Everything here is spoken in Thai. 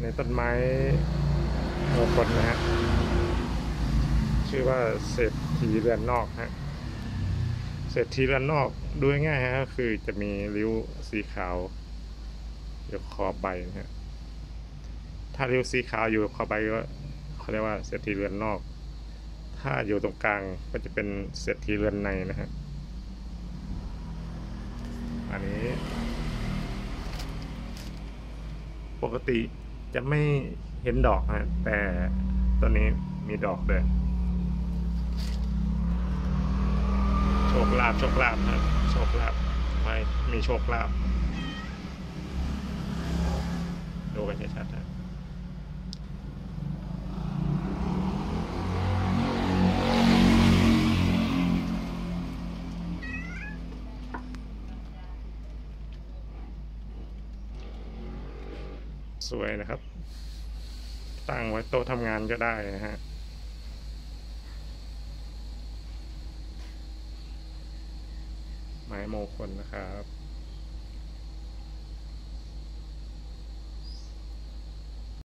ในต้นไม้มงคลนะฮะชื่อว่าเศรษฐีเรือนนอกฮะเศรษฐีเรือนนอกดูง่ายๆฮะก็คือจะมีริ้วสีขาวอยู่ขอบใบนะฮะถ้าริ้วสีขาวอยู่ขอบใบก็เขาเรียกว่าเศรษฐีเรือนนอกถ้าอยู่ตรงกลางก็จะเป็นเศรษฐีเรือนในนะฮะอันนี้ปกติจะไม่เห็นดอกนะแต่ตัวนี้มีดอกด้วยโชคลาภโชคลาภนะโชคลาภไม่มีโชคลาภดูกันชัดๆนะสวยนะครับตั้งไว้โต๊ะทำงานก็ได้นะฮะไม้มงคลนะครับ